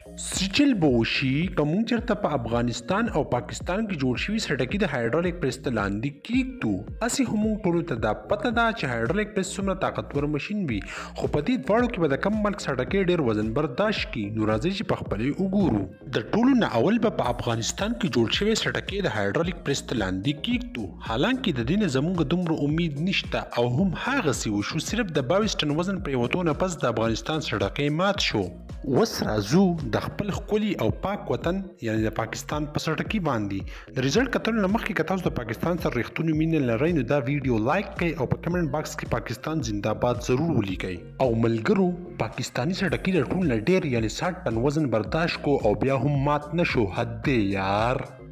سیچل به وشي که مونږ چېرته په افغانستان او پاکستان کې جوړ شوي سړکي د هایدرولیک پریس ته لاندې کیږدو هسې هم موږ ټولو ته دا پته ده چې هایدرولیک پریس څومره طاقتور ماشین وي خو په دې دواړو کې به د کم ملک سړکۍ ډېر وزن برداشت کړي نو راځئ چې په خپلې وګورو د ټولو نه اول به په افغانستان کې جوړ شوی سړکۍ د هایدرولیک پریس ته لاندې کیږدو حالانکه د دې نه زموږ دومره امید نشته او هم هغسې وشو صرف د 22 ټن وزن پرېوتو نه پس د افغانستان سړکۍ مات شو اوس راځو د خپل ښکلي او پاک وطن یعنی د پاکستان په سړکۍ باندې د ریزلټ کتلو نه مخکې که تاسو د پاکستان سره رښتونې مینه لرئ نو دا ویډیو لایک کړئ او په کمنټ باکس کې پاکستان زنده‌باد ضرور ولیکئ او ملګرو پاکستاني سړکۍ د ټول نه ډېر یعنی 60 ټن وزن برداشت کو او بیا هم مات نشو حد دی یار